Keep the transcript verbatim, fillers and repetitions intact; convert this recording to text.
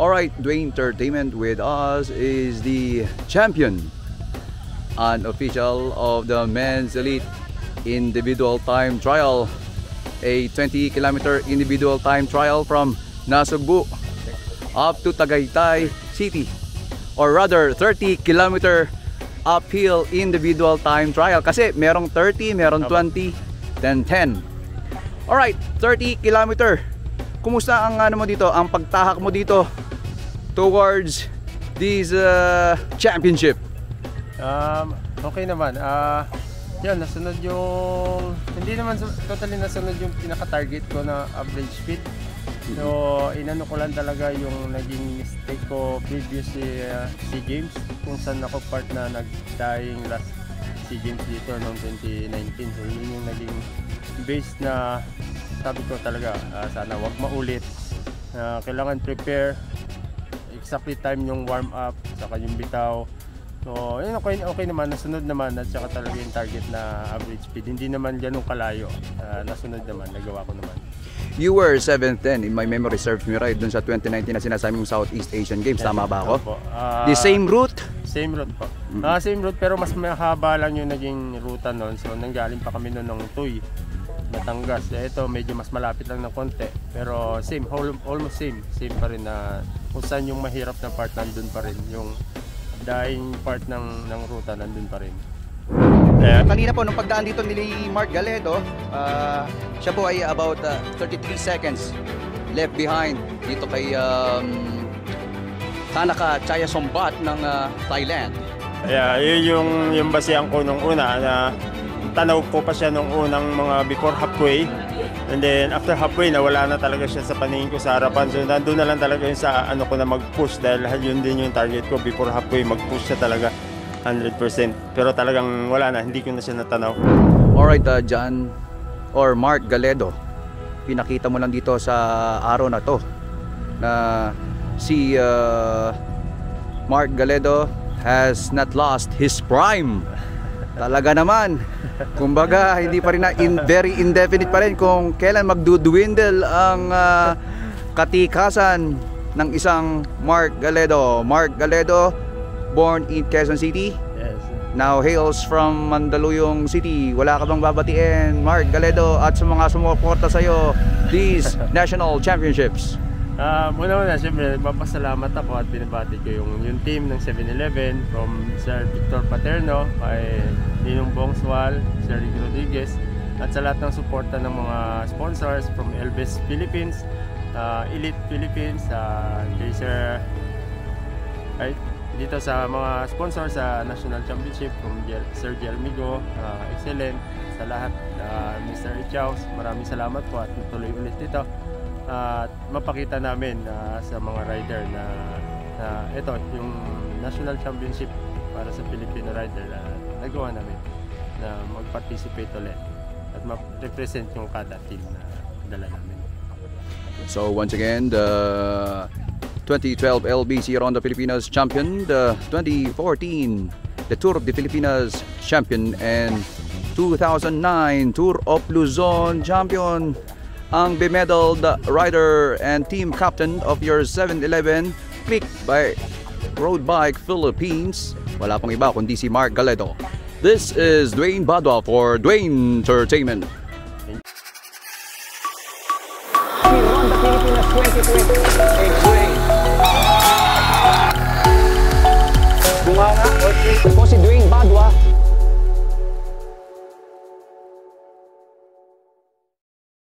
Alright, Dwayne Entertainment with us is the champion and official of the men's elite individual time trial. A twenty kilometer individual time trial from Nasugbu up to Tagaytay City, or rather thirty kilometer uphill individual time trial kasi merong thirty, merong twenty, then ten. Alright, thirty kilometer. Kumusta ang ano mo dito, ang pagtahak mo dito towards this uh, championship? Um, okay naman. Uh, yan, nasunod yung, hindi naman totally nasunod yung pinaka-target ko na average speed. So, inano ko lang talaga yung naging mistake ko previous uh, SEA Games, kung saan ako part na nag-dying last SEA Games dito noong twenty nineteen. So, yun yung naging base na sabi ko talaga, uh, sana wag maulit. Uh, kailangan prepare, exactly time yung warm up, saka yung bitaw. So, yun, okay, okay naman, nasunod naman, at saka talaga yung target na average speed. Hindi naman ganun kalayo, uh, nasunod naman, nagawa ko naman. You were seventh then, in my memory serves me right, dun sa twenty nineteen na sinasabi mong Southeast Asian Games, tama ba ako? Uh, The same route? Same route po. Mm -hmm. uh, same route, pero mas mahaba lang yung naging ruta nun. So, nanggaling pa kami nun ng Tuy, Batangas. Ito medyo mas malapit lang ng konti, pero same, almost same. Same pa rin na kung saan yung mahirap na part nandun pa rin. Yung dying part ng, ng ruta nandun pa rin. Yeah. Kanina po nung pagdaan dito ni Mark Galedo, uh, siya po ay about uh, thirty-three seconds left behind dito kay um, Tanaka Chayasombat ng uh, Thailand. Yeah, yun yung, yung basihan ko nung una na tanaw ko pa siya nung unang mga before halfway, and then after halfway nawala na talaga siya sa paningin ko sa harapan. So nandun na lang talaga yun sa ano ko na mag-push, dahil yun din yung target ko before halfway, mag-push siya talaga one hundred percent. Pero talagang wala na, hindi ko na siya natanaw. Alright, uh, John or Mark Galedo, pinakita mo lang dito sa araw na to na si uh, Mark Galedo has not lost his prime. Talaga naman, kumbaga hindi pa rin na in, very indefinite pa rin kung kailan magdudwindle ang uh, katikasan ng isang Mark Galedo. Mark Galedo, born in Quezon City, yes, now hails from Mandaluyong City. Wala ka bang babatiin, Mark Galedo, at sa mga sumuporta sa'yo these national championships? Uh, Muna-muna, siyempre, magpapasalamat ako at binabati ko yung, yung team ng seven eleven from Sir Victor Paterno, kay Ninong Bongswal, Sir Rick Rodriguez, at sa lahat ng suporta ng mga sponsors from Elvis Philippines, uh, Elite Philippines, uh, kay Sir, right, dito sa mga sponsors sa National Championship from Gel, Sir Gelmigo, uh, excellent, sa lahat, uh, Mister Richaus, maraming salamat po at tuloy ulit dito. At uh, mapakita namin uh, sa mga rider na, na ito yung National Championship para sa Filipino rider na uh, nagawa namin na mag-participate ulit at ma-represent yung kada team na dala namin. So once again, the twenty twelve L B C Ronda Filipinas champion, the twenty fourteen the Tour of the Filipinas champion, and two thousand nine Tour of Luzon champion, ang bemedaled rider and team captain of your seven eleven Click by Road Bike Philippines. Wala pang iba kundi si Mark Galedo. This is Dwayne Badwa for Dwayne Entertainment. Ronda Filipinas twenty twenty. Hey, Dwayne. Bunga nga,